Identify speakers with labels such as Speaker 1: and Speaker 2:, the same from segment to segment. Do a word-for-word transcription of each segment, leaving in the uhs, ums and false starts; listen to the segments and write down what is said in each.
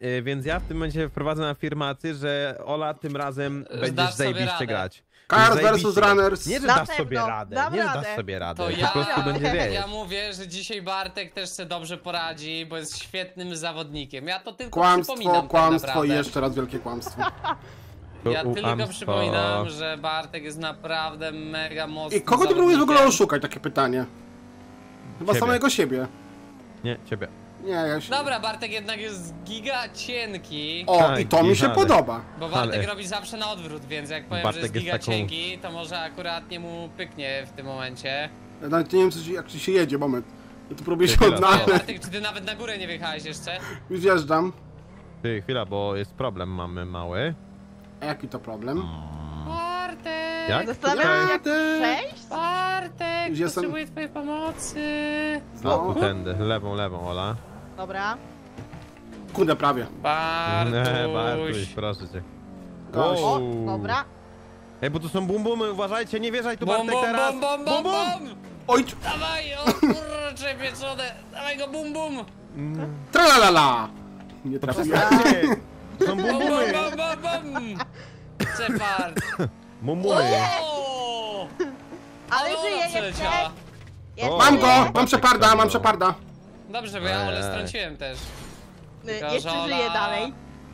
Speaker 1: y, więc ja w tym momencie wprowadzam afirmację, że Ola tym razem będziesz zajebiście grać.
Speaker 2: Cars versus Runners.
Speaker 1: Nie, że
Speaker 3: Na
Speaker 1: dasz
Speaker 3: pewno,
Speaker 1: sobie radę,
Speaker 3: dam
Speaker 1: nie, że
Speaker 3: radę.
Speaker 1: dasz sobie radę,
Speaker 4: To
Speaker 1: po
Speaker 4: ja-
Speaker 1: prostu będzie wiesz.
Speaker 4: Ja mówię, że dzisiaj Bartek też sobie dobrze poradzi, bo jest świetnym zawodnikiem. Ja to tylko
Speaker 2: Kłamstwo,
Speaker 4: przypominam
Speaker 2: kłamstwo
Speaker 4: tak
Speaker 2: i
Speaker 4: naprawdę.
Speaker 2: jeszcze raz wielkie kłamstwo.
Speaker 4: Ja tylko
Speaker 1: Kłamstwo.
Speaker 4: przypominam, że Bartek jest naprawdę mega mocny
Speaker 2: I kogo ty próbujesz w ogóle
Speaker 4: zawodnikiem.
Speaker 2: oszukać? Takie pytanie. Chyba
Speaker 1: Ciebie.
Speaker 2: samego siebie.
Speaker 1: Nie, ciebie.
Speaker 2: Nie, ja się...
Speaker 4: Dobra, Bartek jednak jest giga cienki,
Speaker 2: O,
Speaker 1: Tak,
Speaker 2: i to mi się
Speaker 1: ale-
Speaker 2: podoba.
Speaker 4: bo Bartek
Speaker 1: ale-
Speaker 4: robi zawsze na odwrót, więc jak powiem,
Speaker 1: Bartek
Speaker 4: że jest
Speaker 1: jest
Speaker 4: giga
Speaker 1: taką-
Speaker 4: cienki, to może akurat nie mu pyknie w tym momencie.
Speaker 2: Ja nawet nie wiem, co, ci- jak ci się jedzie, moment. Ja tu próbuję się
Speaker 1: Chwila,
Speaker 4: O,
Speaker 2: odnaleźć.
Speaker 4: Bartek, czy ty nawet na górę nie wjechałeś jeszcze?
Speaker 2: Już wjeżdżam.
Speaker 1: Ty, chwila, bo jest problem mamy mały.
Speaker 2: A jaki to problem?
Speaker 4: Bartek!
Speaker 1: Jak?
Speaker 3: Zastanawiam się, jak
Speaker 2: Jadę.
Speaker 3: przejść?
Speaker 4: Bartek,
Speaker 2: Już jestem-
Speaker 4: potrzebuję twojej pomocy!
Speaker 1: No,
Speaker 2: No.
Speaker 1: tędy, lewą, lewą, Ola.
Speaker 3: Dobra.
Speaker 2: Kurde, prawie.
Speaker 4: Bartuś!
Speaker 1: Nie, Bartuś, proszę cię.
Speaker 2: Gość.
Speaker 3: O, dobra.
Speaker 1: Ej, bo tu są bumbumy, uważajcie, nie wierzaj tu
Speaker 4: Bum,
Speaker 1: Bartek
Speaker 4: bum,
Speaker 1: teraz!
Speaker 4: bum, bum, bum, bum!
Speaker 2: Oj,
Speaker 4: Dawaj, o kurcze pieczone! Dawaj go, bum, bum!
Speaker 2: tralalala! Nie trafiłem.
Speaker 1: Przestańcie! To Są
Speaker 4: Bum, bum,
Speaker 1: bumbumy!
Speaker 4: bum, bum, bum! Shepard!
Speaker 1: Bumbumy!
Speaker 4: O!
Speaker 3: Ale
Speaker 4: Ona
Speaker 3: żyje jeszcze.
Speaker 4: przeleciała.
Speaker 3: Jeszcze
Speaker 2: Mam go!
Speaker 3: żyje.
Speaker 2: Mam Sheparda, mam Sheparda.
Speaker 4: Dobrze, bo ja Olę
Speaker 1: Ej.
Speaker 4: strąciłem też.
Speaker 3: Y,
Speaker 4: Tylko,
Speaker 3: Jeszcze
Speaker 4: że
Speaker 3: żyje
Speaker 4: ona
Speaker 3: dalej.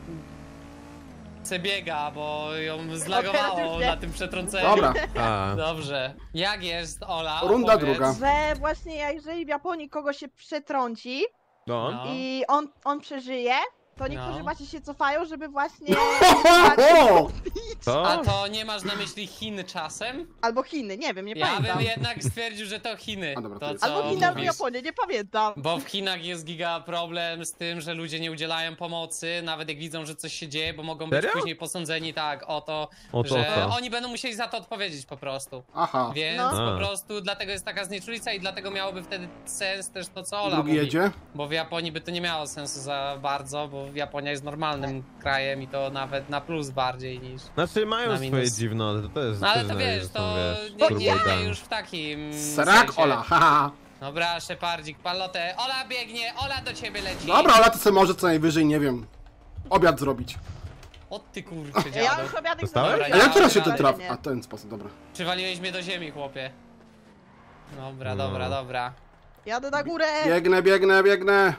Speaker 4: Se biega, bo ją
Speaker 3: teraz
Speaker 4: zlagowało
Speaker 3: już nie.
Speaker 4: na tym przetrąceniu.
Speaker 2: Dobra.
Speaker 1: A,
Speaker 4: Dobrze. Jak jest, Ola?
Speaker 2: Runda
Speaker 4: Opowiedz.
Speaker 2: druga.
Speaker 3: Że właśnie jeżeli w Japonii kogoś się przetrąci
Speaker 1: no.
Speaker 4: No.
Speaker 3: i on, on przeżyje, to niektórzy
Speaker 4: No.
Speaker 3: właśnie się cofają, żeby właśnie...
Speaker 2: O!
Speaker 1: Co?
Speaker 4: A to nie masz na myśli Chin czasem?
Speaker 3: Albo Chiny, nie wiem, nie
Speaker 4: Ja
Speaker 3: pamiętam.
Speaker 4: bym jednak stwierdził, że to Chiny.
Speaker 2: A dobra, to
Speaker 4: to
Speaker 2: jest-
Speaker 4: co
Speaker 3: Albo Chiny, albo
Speaker 4: mówisz.
Speaker 3: Japonię, nie pamiętam.
Speaker 4: Bo w Chinach jest giga problem z tym, że ludzie nie udzielają pomocy, nawet jak widzą, że coś się dzieje, bo mogą być
Speaker 1: Serio?
Speaker 4: później posądzeni tak o to,
Speaker 1: O to,
Speaker 4: że
Speaker 1: to.
Speaker 4: oni będą musieli za to odpowiedzieć po prostu.
Speaker 2: Aha.
Speaker 4: Więc
Speaker 3: No.
Speaker 1: A.
Speaker 4: po prostu dlatego jest taka znieczulica i dlatego miałoby wtedy sens też to, co Ola
Speaker 2: Drugi
Speaker 4: mówi.
Speaker 2: jedzie.
Speaker 4: Bo w Japonii by to nie miało sensu za bardzo, bo Japonia jest normalnym krajem i to nawet na plus bardziej niż...
Speaker 1: Znaczy mają
Speaker 4: Na
Speaker 1: swoje
Speaker 4: minus.
Speaker 1: dziwnoty, to też
Speaker 4: No ale
Speaker 1: też
Speaker 4: to
Speaker 1: należy,
Speaker 4: wiesz,
Speaker 1: że są,
Speaker 4: to
Speaker 1: wiesz,
Speaker 4: nie,
Speaker 1: turbo
Speaker 4: nie idę
Speaker 1: dane.
Speaker 4: już w takim
Speaker 2: Srak
Speaker 4: sensie.
Speaker 2: Ola, haha.
Speaker 4: Dobra, Szepardzik, palotę. Ola biegnie, Ola do ciebie leci.
Speaker 2: Dobra, Ola to sobie może co najwyżej, nie wiem, obiad zrobić.
Speaker 4: O ty kurczę
Speaker 3: Ja
Speaker 4: dziadu.
Speaker 3: już obiadek
Speaker 1: Dostałeś?
Speaker 4: Dobra,
Speaker 2: A
Speaker 4: ja
Speaker 2: jak teraz się
Speaker 4: obiadek.
Speaker 2: ten traf? A ten sposób, dobra.
Speaker 4: Przywaliłeś mnie do ziemi, chłopie. Dobra,
Speaker 1: No.
Speaker 4: dobra, dobra.
Speaker 3: Jadę na górę!
Speaker 2: Biegnę, biegnę, biegnę.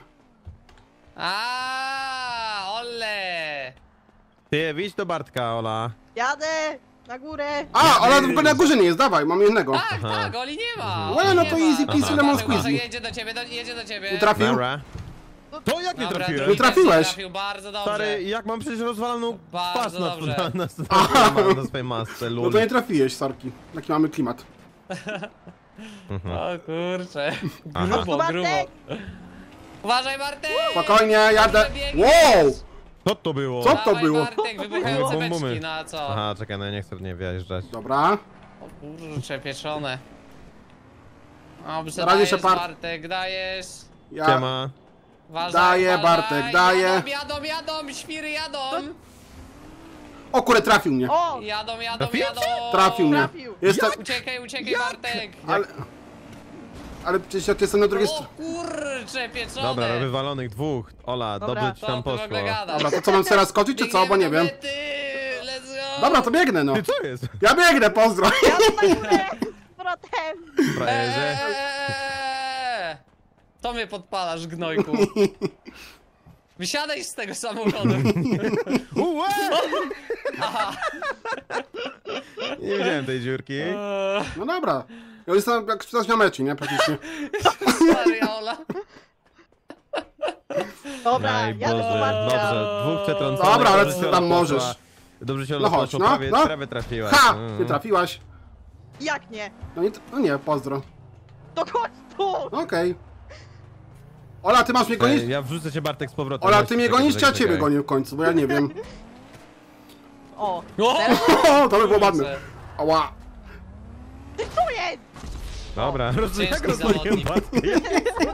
Speaker 4: A, ole!
Speaker 1: Ty, widź do Bartka, Ola.
Speaker 3: Jadę na górę!
Speaker 2: A, Ola w ogóle na górze nie jest, dawaj, mam jednego.
Speaker 4: Tak,
Speaker 1: Aha.
Speaker 4: tak, Oli nie ma.
Speaker 2: Łe,
Speaker 4: Oli
Speaker 2: no
Speaker 4: nie
Speaker 2: to
Speaker 4: ma.
Speaker 2: easy peasy
Speaker 1: Aha.
Speaker 2: lemon
Speaker 4: Uważaj, uważaj,
Speaker 2: squeezy.
Speaker 4: jedzie do ciebie, do, jedzie do ciebie.
Speaker 2: Nie trafił.
Speaker 1: Dobra. To jak nie
Speaker 4: Dobra,
Speaker 1: trafiłem?
Speaker 4: drugi też
Speaker 2: trafiłeś.
Speaker 4: Trafił, bardzo dobrze.
Speaker 1: Stary, jak mam przecież rozwaloną
Speaker 4: Bardzo
Speaker 1: twarz na,
Speaker 4: dobrze.
Speaker 1: na, na, na, na swojej masce,
Speaker 2: No
Speaker 1: lul.
Speaker 2: to nie trafiłeś, sorki. Taki mamy klimat.
Speaker 1: Mhm.
Speaker 4: O kurczę.
Speaker 1: Aha.
Speaker 4: Grubo,
Speaker 3: Bartek!
Speaker 4: grubo. Uważaj, Bartek!
Speaker 2: Spokojnie, jadę.
Speaker 4: Dobrze biegniesz.
Speaker 2: Wow!
Speaker 1: Co to było?
Speaker 2: Co? to
Speaker 4: Dawaj,
Speaker 2: było?
Speaker 4: Bartek, wybuchające
Speaker 1: Bum, bumy.
Speaker 4: beczki, na co?
Speaker 1: Aha, czekaj, no ja nie chcę w nie wjeżdżać.
Speaker 2: Dobra.
Speaker 4: O kurcze, pieczone. Dobrze,
Speaker 2: Na razie
Speaker 4: dajesz,
Speaker 2: Shepard.
Speaker 4: Bartek, dajesz.
Speaker 2: Ja...
Speaker 1: Siema.
Speaker 4: Uważaj,
Speaker 2: Daję,
Speaker 4: uważaj.
Speaker 2: Bartek, daję.
Speaker 4: Jadą, jadą, jadą, świry jadą.
Speaker 2: O kurde, trafił mnie.
Speaker 3: O!
Speaker 4: Jadą, jadą,
Speaker 1: Trafiłem
Speaker 4: jadą.
Speaker 2: Trafił mnie.
Speaker 3: Trafił!
Speaker 2: Jestem...
Speaker 4: Uciekaj, uciekaj, Bartek.
Speaker 2: Ale... Ale przecież jak jestem na drugiej
Speaker 4: O
Speaker 2: stronie...
Speaker 4: kurcze, pieczone.
Speaker 1: Dobra, wywalonych dwóch. Ola,
Speaker 3: Dobra,
Speaker 1: dobrze ci
Speaker 4: Co
Speaker 1: tam
Speaker 4: ty w
Speaker 1: poszło.
Speaker 4: ogóle gadasz?
Speaker 2: Dobra, to co, mam teraz skoczyć czy co, bo nie wiem.
Speaker 4: Biegniemy do mety, let's go.
Speaker 2: Dobra, to biegnę, no.
Speaker 1: Ty, co jest?
Speaker 2: Ja biegnę, pozdro.
Speaker 3: Jadę na górę! Z powrotem!
Speaker 1: Frajerze?
Speaker 4: Eee, to mnie podpalasz, gnojku. Wysiadaj z tego samochodu.
Speaker 1: Ułe! Nie widziałem tej dziurki.
Speaker 4: Eee,
Speaker 2: No dobra. Ja jestem jak czytasz na meczu, nie? Praktycznie.
Speaker 4: Mariola.
Speaker 3: Dobra,
Speaker 1: Aj,
Speaker 3: jadę do
Speaker 1: Boże,
Speaker 3: Bartka!
Speaker 1: dobrze, dwóch przetrąconych.
Speaker 2: Dobra, ale
Speaker 1: dobrze
Speaker 2: co
Speaker 1: się
Speaker 2: tam
Speaker 1: Ola
Speaker 2: możesz?
Speaker 1: poszła. Dobrze się
Speaker 2: No
Speaker 1: Ola
Speaker 2: chodź,
Speaker 1: poszło,
Speaker 2: no,
Speaker 1: prawie,
Speaker 2: no.
Speaker 1: prawie trafiłaś.
Speaker 2: Ha!
Speaker 1: Mm.
Speaker 2: Nie trafiłaś.
Speaker 3: Jak nie?
Speaker 2: No nie, no nie, pozdro.
Speaker 3: To chodź tu!
Speaker 2: Okej. Ola, ty masz mnie gonić?
Speaker 1: Ej, ja wrzucę cię Bartek z powrotem.
Speaker 2: Ola,
Speaker 1: Weź
Speaker 2: ty mnie
Speaker 1: czekaj,
Speaker 2: gonisz, czy ja
Speaker 1: czekaj,
Speaker 2: ciebie
Speaker 1: czekaj.
Speaker 2: gonię w końcu, bo ja nie wiem.
Speaker 3: O!
Speaker 4: O,
Speaker 2: O, to by było ładne. Ała.
Speaker 3: Tu jest!
Speaker 1: Dobra, roz...
Speaker 4: Ciężki
Speaker 1: jak rozwaliłem
Speaker 4: zawodnik.
Speaker 1: Bartka?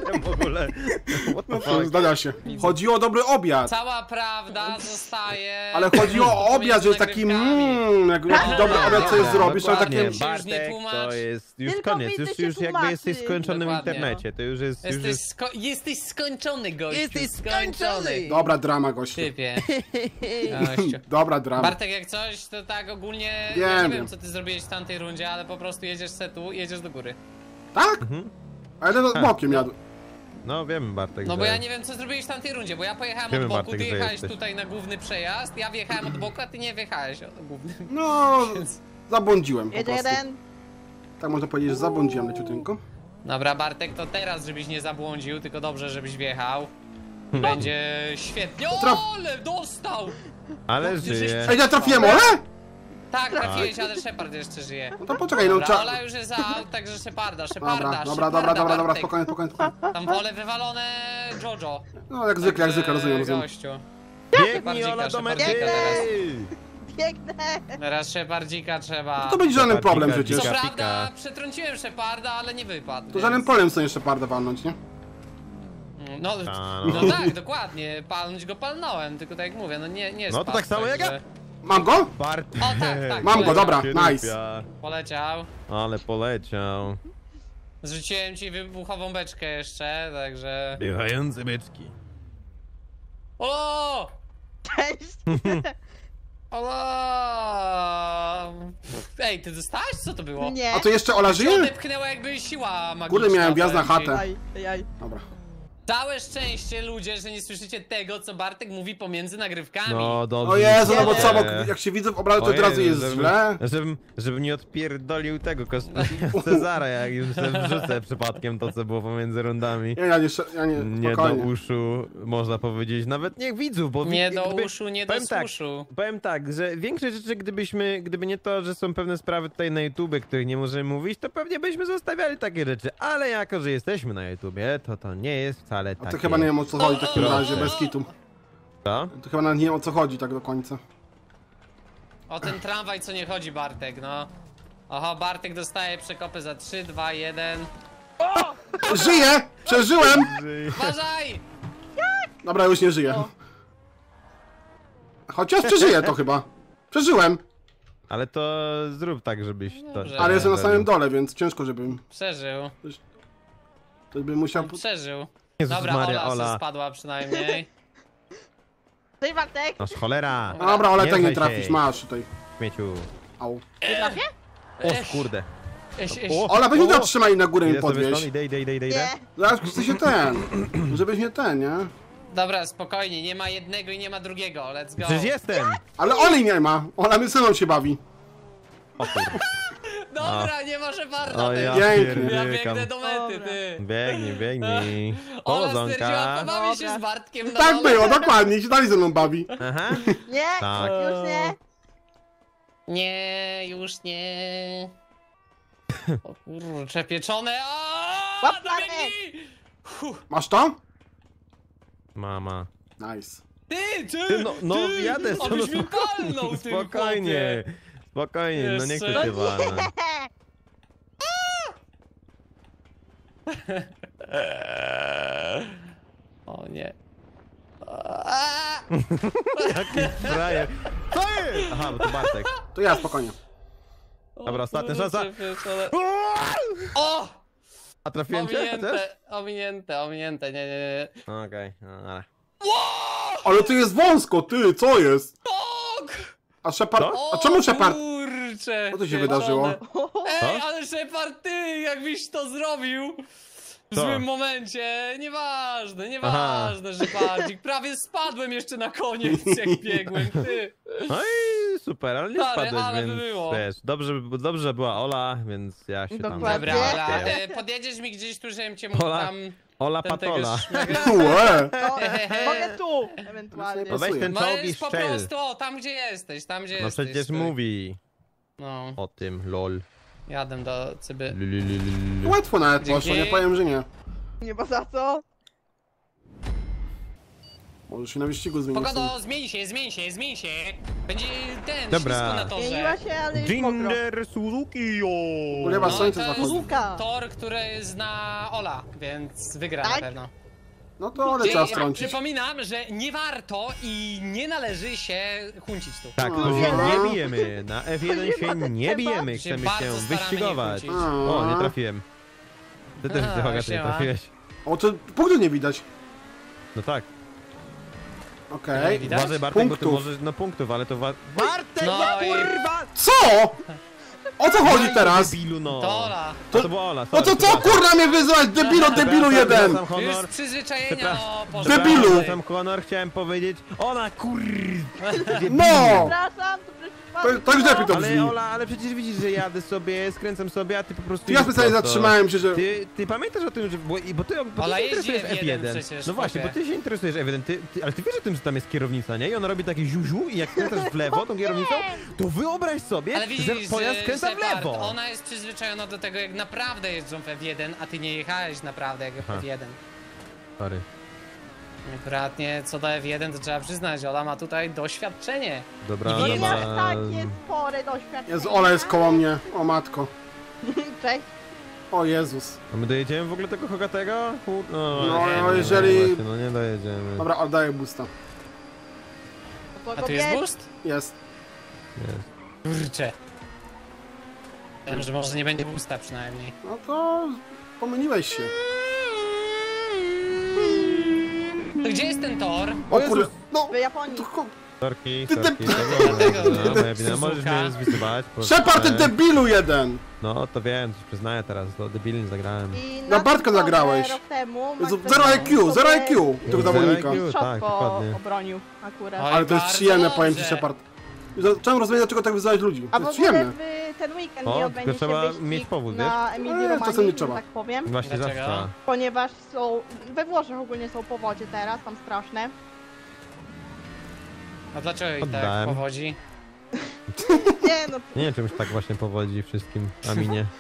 Speaker 1: w ogóle. What the
Speaker 2: No,
Speaker 1: fuck?
Speaker 2: zdarza się. Chodziło o dobry obiad.
Speaker 4: Cała prawda zostaje...
Speaker 2: Ale chodziło o obiad, że jest taki mmm, jak jakiś dobry obiad coś
Speaker 4: Tak,
Speaker 2: zrobisz, ale
Speaker 1: Dokładnie,
Speaker 2: takie...
Speaker 4: się już nie
Speaker 1: Bartek,
Speaker 4: tłumacz.
Speaker 1: to jest już
Speaker 3: Tylko
Speaker 1: koniec,
Speaker 3: widzę
Speaker 1: już,
Speaker 3: się
Speaker 1: już jakby
Speaker 3: tłumaczy.
Speaker 1: jesteś skończony w
Speaker 4: Dokładnie.
Speaker 1: internecie, to już jest, już
Speaker 4: Jesteś,
Speaker 1: jest...
Speaker 4: sko jesteś skończony, gościu.
Speaker 1: Jesteś
Speaker 4: skończony.
Speaker 1: skończony.
Speaker 2: Dobra drama, gościu.
Speaker 4: Typie. Gościu.
Speaker 2: Dobra drama.
Speaker 4: Bartek, jak coś, to tak ogólnie...
Speaker 2: Wiem,
Speaker 4: ja nie
Speaker 2: wiem.
Speaker 4: wiem, co ty zrobiłeś w tamtej rundzie, ale po prostu jedziesz se tu, jedziesz do góry.
Speaker 2: Tak?
Speaker 1: Mhm.
Speaker 2: Ale to bokiem jadę.
Speaker 1: No wiem, Bartek,
Speaker 4: No
Speaker 1: że...
Speaker 4: bo ja nie wiem, co zrobiłeś w tamtej rundzie, bo ja pojechałem
Speaker 1: Wiemy,
Speaker 4: od boku,
Speaker 1: Bartek,
Speaker 4: ty
Speaker 1: że
Speaker 4: jechałeś
Speaker 1: jesteś.
Speaker 4: tutaj na główny przejazd, ja wjechałem od boku, a ty nie wjechałeś od głównym.
Speaker 2: No,
Speaker 4: Więc-
Speaker 2: zabłądziłem po
Speaker 3: Jedzie
Speaker 2: prostu.
Speaker 3: jeden.
Speaker 2: Tak można powiedzieć, że zabłądziłem leciutynko.
Speaker 4: Dobra, Bartek, to teraz, żebyś nie zabłądził, tylko dobrze, żebyś wjechał. Będzie świetnie. O,
Speaker 2: Traf-
Speaker 4: ale dostał!
Speaker 1: Ale
Speaker 4: No,
Speaker 1: żyje.
Speaker 2: Ej, ja trafiłem, ole?
Speaker 4: Tak, trafiłeś, ale Shepard jeszcze żyje.
Speaker 2: No to poczekaj, no
Speaker 4: Dobra,
Speaker 2: trzeba...
Speaker 4: Ola już jest za, także Sheparda, Sheparda,
Speaker 2: Dobra, dobra,
Speaker 4: Sheparda,
Speaker 2: dobra, dobra, dobra,
Speaker 4: Bartek.
Speaker 2: spokojnie, spokojnie, spokojnie.
Speaker 4: Tam pole wywalone Jojo.
Speaker 2: No jak zwykle, jak zwykle, rozumiem, rozumiem.
Speaker 4: Gościu.
Speaker 1: Biegnij,
Speaker 4: Bardzika,
Speaker 1: Ola, do
Speaker 4: Shepardzika
Speaker 1: Mercy!
Speaker 4: teraz.
Speaker 3: Biegnę.
Speaker 4: Teraz Shepardzika trzeba.
Speaker 2: To będzie żaden
Speaker 1: Pika,
Speaker 2: problem
Speaker 1: pika,
Speaker 2: przecież.
Speaker 4: Co
Speaker 1: pika.
Speaker 4: prawda, przetrąciłem Sheparda, ale nie wypadł.
Speaker 2: To
Speaker 4: więc-
Speaker 2: żaden problem sobie jeszcze pardę walnąć, nie?
Speaker 4: No,
Speaker 1: Ta,
Speaker 4: no
Speaker 1: no.
Speaker 4: tak, dokładnie. Palnąć go palnąłem, tylko tak jak mówię, no nie, nie
Speaker 1: No to
Speaker 4: spadł,
Speaker 1: tak samo jak ja.
Speaker 4: także
Speaker 2: Mam go?
Speaker 1: Bartek!
Speaker 4: O, tak, tak,
Speaker 2: Mam go,
Speaker 4: poleciał.
Speaker 2: dobra,
Speaker 1: Kierupia.
Speaker 2: nice.
Speaker 4: Poleciał.
Speaker 1: Ale poleciał.
Speaker 4: Zrzuciłem ci wybuchową beczkę jeszcze, także...
Speaker 1: Biegające byczki.
Speaker 4: O!
Speaker 3: Cześć.
Speaker 4: O! Ej, ty dostałeś? Co to było?
Speaker 3: Nie.
Speaker 2: A to jeszcze Ola
Speaker 4: Się
Speaker 2: żyje?
Speaker 4: odepchnęła jakby siła magiczna.
Speaker 2: Kurde, miałem wjazd na
Speaker 4: powiem ci.
Speaker 2: chatę.
Speaker 3: Jaj, jaj.
Speaker 2: Dobra.
Speaker 4: Całe szczęście, ludzie, że nie słyszycie tego, co Bartek mówi pomiędzy nagrywkami.
Speaker 1: No dobrze.
Speaker 2: O Jezu, no bo
Speaker 3: Nie.
Speaker 2: co, bo jak się widzę w obrazie, to od razu jest
Speaker 1: żebym,
Speaker 2: źle.
Speaker 1: Żebym, żebym nie odpierdolił tego kos- Cezara, jak już sobie wrzucę przypadkiem to, co było pomiędzy rundami.
Speaker 2: Nie, ja nie, sz- ja nie,
Speaker 1: Nie do
Speaker 2: spokojnie.
Speaker 1: uszu, można powiedzieć, nawet nie widzów, bo...
Speaker 4: Nie
Speaker 1: wi-
Speaker 4: do
Speaker 1: gdyby-
Speaker 4: uszu, nie do
Speaker 1: powiem tak,
Speaker 4: suszu.
Speaker 1: Powiem tak, że większość rzeczy, gdybyśmy, gdyby nie to, że są pewne sprawy tutaj na YouTubie, których nie możemy mówić, to pewnie byśmy zostawiali takie rzeczy, ale jako, że jesteśmy na YouTubie, to to nie jest wcale
Speaker 2: A
Speaker 1: takie.
Speaker 2: to chyba nie wiem o co chodzi w takim
Speaker 1: Proszę.
Speaker 2: razie, bez kitu.
Speaker 1: Co?
Speaker 2: To chyba nawet nie wiem o co chodzi tak do końca.
Speaker 4: O ten tramwaj, co nie chodzi, Bartek, no. Oho, Bartek dostaje przekopy za trzy, dwa, jeden.
Speaker 2: Żyję! Przeżyłem!
Speaker 4: Uważaj!
Speaker 2: Dobra, już nie żyję. Chociaż przeżyję to chyba. Przeżyłem,
Speaker 1: Ale to zrób tak, żebyś to...
Speaker 4: Dobrze.
Speaker 2: ale jestem na
Speaker 1: zrobił.
Speaker 2: samym dole, więc ciężko, żebym...
Speaker 4: Przeżył,
Speaker 2: To bym musiał...
Speaker 4: przeżył.
Speaker 1: Jezus
Speaker 4: Dobra,
Speaker 1: Maria,
Speaker 4: Ola,
Speaker 1: Ola.
Speaker 4: se spadła przynajmniej.
Speaker 3: Cześć Bartek.
Speaker 1: Noż cholera!
Speaker 2: No dobra, ale
Speaker 1: Nie
Speaker 2: tak nie
Speaker 1: daj
Speaker 2: trafisz,
Speaker 1: się.
Speaker 2: masz tutaj.
Speaker 1: Śmieciu.
Speaker 2: Au.
Speaker 3: Nie trafię?
Speaker 1: O kurde.
Speaker 4: Eś, eś.
Speaker 1: O,
Speaker 2: Ola, weź mnie
Speaker 1: o.
Speaker 2: tam trzymaj na górę i
Speaker 1: Idę sobie stąd,
Speaker 2: podwieź.
Speaker 1: idę, idę, idę, idę, idę.
Speaker 3: Nie.
Speaker 2: Zaraz chcę się ten. Żebyś nie ten, nie?
Speaker 4: Dobra, spokojnie, nie ma jednego i nie ma drugiego, let's go.
Speaker 1: Przecież jestem!
Speaker 2: Ale Oli nie ma. Ona mnie syną się bawi.
Speaker 1: O kurde.
Speaker 4: Dobra, nie ma Sheparda,
Speaker 1: O
Speaker 4: ty.
Speaker 1: ja
Speaker 2: Pięknie.
Speaker 4: Ja
Speaker 1: pierdykam.
Speaker 4: biegnę do mety,
Speaker 3: Dobra.
Speaker 4: ty.
Speaker 1: Biegnij, biegnij.
Speaker 4: Ola stwierdziła,
Speaker 1: Powodzonka.
Speaker 4: pobawię się
Speaker 3: Dobra.
Speaker 4: z Bartkiem na
Speaker 2: Tak
Speaker 4: dole.
Speaker 2: było, dokładnie. Się dalej ze mną bawi.
Speaker 1: Aha.
Speaker 3: Nie.
Speaker 1: Tak.
Speaker 3: Już nie.
Speaker 4: Nie, już nie. O kurczę, pieczone. Aaaa,
Speaker 3: Łap
Speaker 4: no biegnij! Huh.
Speaker 2: Masz to?
Speaker 1: Mama.
Speaker 2: Nice.
Speaker 4: Ty, ty,
Speaker 1: Ty, no, no
Speaker 4: ty,
Speaker 1: jadę
Speaker 4: abyś
Speaker 1: stąd,
Speaker 4: mi palnął, ty
Speaker 1: Spokojnie. Spokojnie, no nie
Speaker 4: Jeszcze.
Speaker 1: chcę cię walnąć.
Speaker 4: Eee. O nie. Aaaa!
Speaker 1: Jaki frajer. Co jest? Aha, bo to Bartek.
Speaker 2: To ja, spokojnie.
Speaker 1: Dobra, ostatnia
Speaker 4: kurczę,
Speaker 1: szansa.
Speaker 4: pieczone. O!
Speaker 1: A trafiłem cię chociaż?
Speaker 4: Ominięte, ominięte, ominięte, nie, nie, nie.
Speaker 1: Okej, no ale.
Speaker 2: Ale tu jest wąsko, ty, co jest?
Speaker 4: Ok!
Speaker 2: A Shepard...
Speaker 4: O,
Speaker 2: A czemu Shepard...
Speaker 4: kurczę!
Speaker 2: Co tu się
Speaker 4: pieczone.
Speaker 2: wydarzyło?
Speaker 4: Ej, ale Shepard, ty, jakbyś to zrobił w
Speaker 1: Co?
Speaker 4: złym momencie, nieważne, nieważne, Shepardzik, prawie spadłem jeszcze na koniec, jak biegłem, ty.
Speaker 1: No i super, ale nie
Speaker 4: Stary,
Speaker 1: spadłeś,
Speaker 4: ale by
Speaker 1: więc
Speaker 4: było.
Speaker 1: wiesz, dobrze, dobrze że była Ola, więc ja się tam...
Speaker 3: Dokładnie.
Speaker 4: Dobra, Ola,
Speaker 1: Okej.
Speaker 4: e, podjedziesz mi gdzieś tu, żebym cię mógł
Speaker 1: Ola,
Speaker 4: tam...
Speaker 1: Ola
Speaker 4: ten tego
Speaker 1: Patola.
Speaker 4: szmega-
Speaker 2: Łe!
Speaker 3: No, mogę tu. Ewentualnie.
Speaker 2: No
Speaker 1: Weź ten czołg i
Speaker 4: Możesz po
Speaker 1: strzel.
Speaker 4: prostu, o, tam gdzie jesteś, tam gdzie
Speaker 1: No
Speaker 4: jesteś.
Speaker 1: przecież
Speaker 4: stój.
Speaker 1: mówi
Speaker 4: No,
Speaker 1: o tym, lol.
Speaker 4: jadę do cyby.
Speaker 1: Lulululu.
Speaker 2: Łatwo nawet
Speaker 4: Dzięki.
Speaker 2: poszło, nie powiem, że nie.
Speaker 3: Nie ma za co.
Speaker 2: Może się na wyścigu zmieni.
Speaker 4: Pogodo, zmień się, zmień się, zmień się. Będzie ten,
Speaker 1: Dobra.
Speaker 4: ślisko na torze.
Speaker 3: Zmieniła się, ale już mokro.
Speaker 1: Ginger Suzuki, jo!
Speaker 2: Ulewa
Speaker 4: No,
Speaker 2: słońce
Speaker 4: to jest
Speaker 2: zachodzi.
Speaker 3: Suzuka.
Speaker 4: tor, który zna Ola, więc wygra
Speaker 3: Tak?
Speaker 4: na pewno.
Speaker 2: No to ale trzeba strącić.
Speaker 4: Przypominam, że nie warto i nie należy się huncić tu.
Speaker 1: Tak, to się nie bijemy. Na F jeden
Speaker 3: nie
Speaker 1: się
Speaker 3: ma tak
Speaker 1: nie
Speaker 3: trzeba.
Speaker 1: bijemy,
Speaker 4: Się
Speaker 1: chcemy
Speaker 4: bardzo
Speaker 1: się
Speaker 4: staramy nie
Speaker 1: wyścigować.
Speaker 4: kłócić.
Speaker 1: O, nie trafiłem. Ty też
Speaker 4: A,
Speaker 1: widzę, Hoga, ty nie
Speaker 4: siema.
Speaker 1: trafiłeś.
Speaker 2: O, to punktu nie widać.
Speaker 1: No tak.
Speaker 2: Okej.
Speaker 4: Nie widać?
Speaker 1: Uważaj, Bartek, bo ty
Speaker 2: Punktów.
Speaker 1: możesz, no punktów, ale to wa... Bartek,
Speaker 4: No
Speaker 1: no,
Speaker 4: i-
Speaker 1: kurwa!
Speaker 2: Co? O co chodzi teraz?
Speaker 1: Debilu, no.
Speaker 4: To Ola.
Speaker 1: To, to była Ola,
Speaker 2: No to co kurna mnie wyzywać? Debilu, debilu jeden!
Speaker 1: Przepraszam,
Speaker 4: Już z
Speaker 1: honor.
Speaker 4: przyzwyczajenia,
Speaker 1: Przepraszam.
Speaker 4: no Boże.
Speaker 2: Debilu!
Speaker 1: Przepraszam, honor, chciałem powiedzieć. Ona kur...
Speaker 2: No!
Speaker 3: Przepraszam, to przecież
Speaker 2: To- to już lepiej to
Speaker 1: Ale
Speaker 2: brzmi.
Speaker 1: Ola, ale przecież widzisz, że jadę sobie, skręcam sobie, a ty po prostu...
Speaker 2: Ja
Speaker 1: idziesz
Speaker 2: specjalnie
Speaker 1: prosto.
Speaker 2: zatrzymałem się, że...
Speaker 1: Ty, ty pamiętasz o tym, że... Bo, bo ty, bo ty
Speaker 4: Ola
Speaker 1: się
Speaker 4: jeździ
Speaker 1: interesujesz
Speaker 4: F
Speaker 1: F
Speaker 4: jeden
Speaker 1: jeden.
Speaker 4: przecież,
Speaker 1: No właśnie, bo
Speaker 4: chłopie.
Speaker 1: ty się interesujesz F jeden, ty, ty, ale ty wiesz o tym, że tam jest kierownica, nie? I ona robi takie ziuziu i jak skręcasz w lewo tą kierownicą, to wyobraź sobie,
Speaker 4: Ale widzisz,
Speaker 1: że pojazd skręca w
Speaker 4: Shepard,
Speaker 1: lewo.
Speaker 4: ona jest przyzwyczajona do tego, jak naprawdę jeżdżą w F jeden, a ty nie jechałeś naprawdę jak w
Speaker 1: Aha.
Speaker 4: F jeden.
Speaker 1: Sorry.
Speaker 4: Akuratnie co do F jeden, to trzeba przyznać, Ola ma tutaj doświadczenie.
Speaker 1: Dobra,
Speaker 4: Nie
Speaker 3: No
Speaker 1: ona
Speaker 3: nie
Speaker 1: ma...
Speaker 3: aż takie spore doświadczenie.
Speaker 2: Jezu, Ola jest koło mnie. O matko.
Speaker 3: Cześć.
Speaker 2: O Jezus.
Speaker 1: A my dojedziemy w ogóle tego Hogatego? Kur... No,
Speaker 2: No,
Speaker 1: właśnie,
Speaker 2: no, jeżeli-
Speaker 1: właśnie, no nie dojedziemy.
Speaker 2: Dobra, oddaję boosta.
Speaker 3: To
Speaker 4: A
Speaker 3: go
Speaker 4: tu jest
Speaker 3: bierz.
Speaker 4: boost?
Speaker 2: Jest.
Speaker 1: Jest.
Speaker 4: Kurczę. Wiem, że może nie będzie boosta przynajmniej.
Speaker 2: No to... pomyliłeś się.
Speaker 4: To gdzie jest ten tor?
Speaker 2: O
Speaker 1: Jezus.
Speaker 2: kurde. No.
Speaker 3: W Japonii.
Speaker 2: to chu-
Speaker 1: Sorki,
Speaker 2: Ty
Speaker 1: sorki,
Speaker 2: de-
Speaker 1: to
Speaker 4: Dlatego-
Speaker 1: było, no, moja wina. Możesz
Speaker 4: Suzuka.
Speaker 1: mnie zwizywać. proszę.
Speaker 2: Shepard, ty debilu jeden!
Speaker 1: No, to wiem, coś przyznaję teraz, to debilnie zagrałem.
Speaker 3: I
Speaker 2: Na Bartka
Speaker 3: tym torze
Speaker 2: zagrałeś.
Speaker 3: Rok temu
Speaker 2: Jezu,
Speaker 3: Max
Speaker 2: zero I
Speaker 3: Verstappen
Speaker 2: Q, zero I Q
Speaker 3: sobie
Speaker 2: tego zawodnika.
Speaker 1: I Q, tak,
Speaker 3: mistrzostwo
Speaker 1: dokładnie.
Speaker 3: obronił akurat.
Speaker 4: Oj,
Speaker 2: Ale to jest
Speaker 4: bardzo
Speaker 2: przyjemne, powiem ci
Speaker 4: dobrze.
Speaker 2: Shepard. Zacząłem rozumieć, dlaczego tak wyzywać ludzi.
Speaker 3: A
Speaker 2: To
Speaker 3: w
Speaker 2: jest
Speaker 3: ogóle
Speaker 2: przyjemne.
Speaker 3: w ten weekend
Speaker 1: O,
Speaker 3: nie
Speaker 1: tylko
Speaker 3: odbędzie się
Speaker 1: trzeba
Speaker 3: wyścig
Speaker 1: mieć powód,
Speaker 3: na Emilii
Speaker 2: Eee,
Speaker 3: Romanii,
Speaker 2: czasem nie
Speaker 3: że
Speaker 2: trzeba.
Speaker 3: tak powiem.
Speaker 1: Właśnie
Speaker 4: Dlaczego?
Speaker 1: zawsze.
Speaker 3: Ponieważ są, we Włoszech ogólnie są powodzie teraz, tam straszne.
Speaker 4: A dlaczego jej tak
Speaker 1: Oddałem.
Speaker 4: powodzi?
Speaker 3: Nie no,
Speaker 1: Nie wiem, czymś tak właśnie powodzi wszystkim, a mi nie.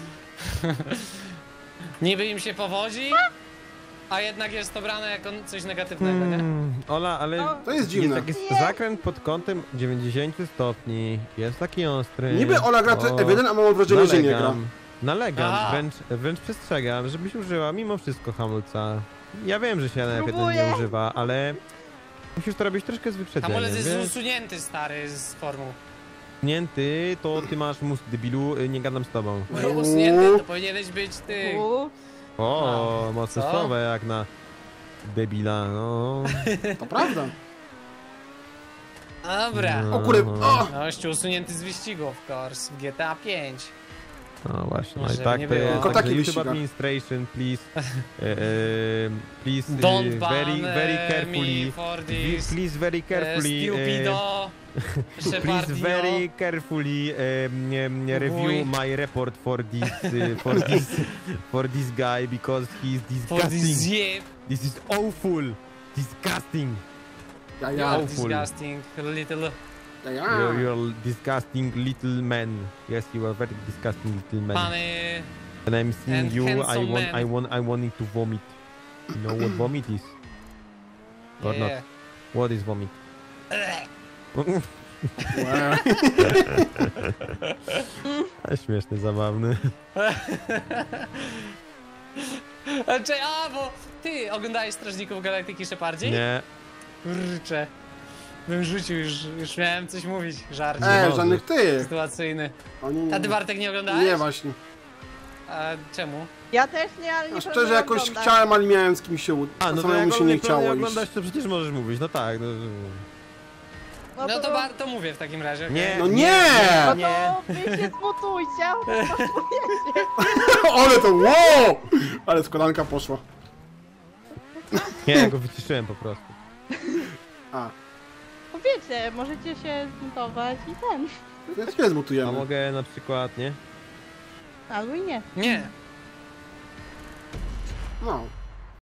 Speaker 4: Niby im się powodzi, a jednak jest to brane jako coś negatywnego, nie?
Speaker 1: Hmm, Ola, ale
Speaker 3: No.
Speaker 2: To jest
Speaker 1: jest
Speaker 2: dziwne.
Speaker 1: taki
Speaker 3: Nie.
Speaker 1: zakręt pod kątem dziewięćdziesiąt stopni, jest taki ostry.
Speaker 2: Niby Ola gra
Speaker 1: O,
Speaker 2: F jeden, a mam wrażenie, że nie gra.
Speaker 1: nalegam, nalegam,
Speaker 4: A.
Speaker 1: wręcz, wręcz przestrzegam, żebyś użyła mimo wszystko hamulca. Ja wiem, że się na F jeden
Speaker 3: Próbuję.
Speaker 1: nie używa, ale musisz to robić troszkę z wyprzedzeniem,
Speaker 4: Hamulec jest
Speaker 1: wiesz?
Speaker 4: usunięty, stary, z formuł.
Speaker 1: Usunięty, to ty masz mózg debilu, y, nie gadam z tobą.
Speaker 2: Uuu.
Speaker 4: Usunięty to powinieneś być ty.
Speaker 3: u,
Speaker 1: O,
Speaker 4: No,
Speaker 1: mocne
Speaker 4: co?
Speaker 1: słowa jak na debila, no.
Speaker 2: To prawda.
Speaker 4: Dobra.
Speaker 1: No,
Speaker 2: O kurde, o!
Speaker 4: Gościu usunięty z wyścigu, of course, w G T A pięć.
Speaker 1: No właśnie, no i
Speaker 4: Żeby
Speaker 1: tak
Speaker 4: nie
Speaker 1: to
Speaker 4: było.
Speaker 1: jest.
Speaker 2: Tylko
Speaker 1: Także
Speaker 2: taki
Speaker 1: YouTube
Speaker 2: wyścigach.
Speaker 1: administration, please, e, e, please, e,
Speaker 4: Don't ban
Speaker 1: very, very
Speaker 4: eh,
Speaker 1: carefully,
Speaker 4: me for
Speaker 1: we-
Speaker 4: this.
Speaker 1: please very
Speaker 4: eh,
Speaker 1: carefully, e,
Speaker 4: Stupido.
Speaker 1: please
Speaker 4: Shepardio.
Speaker 1: very carefully um, um, review
Speaker 4: Wuj.
Speaker 1: my report for this, uh, for this, for this guy because he's
Speaker 4: For this
Speaker 1: disgusting.
Speaker 4: zjeb.
Speaker 1: This is awful, disgusting.
Speaker 2: Ja,
Speaker 4: You
Speaker 2: ja,
Speaker 4: are
Speaker 1: Awful.
Speaker 4: disgusting, little.
Speaker 2: ja, ja.
Speaker 1: You're, you're disgusting little man. Yes, you are very disgusting little man.
Speaker 4: Pany.
Speaker 1: And I'm seeing
Speaker 4: And
Speaker 1: you, I
Speaker 4: handsome
Speaker 1: want,
Speaker 4: man.
Speaker 1: I want, I wanting to vomit. You know what vomit is? Or not?
Speaker 4: Yeah.
Speaker 1: What is vomit?
Speaker 2: Łe.
Speaker 1: A śmieszny, zabawny.
Speaker 4: Znaczy, a, bo ty oglądałeś Strażników Galaktyki Shepardzie?
Speaker 1: Nie.
Speaker 4: Kurczę. Bym rzucił, już, już miałem coś mówić. Żart
Speaker 2: E,
Speaker 1: może.
Speaker 2: żadnych ty.
Speaker 4: sytuacyjny.
Speaker 2: O, nie, nie,
Speaker 4: A ty,
Speaker 2: nie.
Speaker 4: Bartek, nie oglądałeś?
Speaker 2: Nie, właśnie.
Speaker 4: A czemu?
Speaker 3: ja też nie, ale nie
Speaker 2: A szczerze
Speaker 3: planuję
Speaker 2: jakoś
Speaker 3: oglądać.
Speaker 2: chciałem, ale miałem z kimś się udać.
Speaker 1: A, no to
Speaker 2: samemu
Speaker 1: jak
Speaker 2: mi się nie
Speaker 1: nie
Speaker 2: chciało iść.
Speaker 1: oglądać, to przecież możesz mówić. No tak. No,
Speaker 3: No
Speaker 4: No
Speaker 3: to,
Speaker 4: to warto mówię w takim razie. okej?
Speaker 1: nie.
Speaker 2: No nie!
Speaker 3: no
Speaker 1: nie.
Speaker 3: to wy się zmutujcie, a potem powiecie.
Speaker 2: Ale to wow! Ale składanka poszła.
Speaker 1: Nie, ja go wyciszyłem po prostu.
Speaker 2: A,
Speaker 3: Powiecie, możecie się zmutować i ten.
Speaker 2: więc nie
Speaker 1: A
Speaker 2: zmutujemy.
Speaker 1: mogę na przykład, nie?
Speaker 3: Albo i nie.
Speaker 4: Nie.
Speaker 2: No.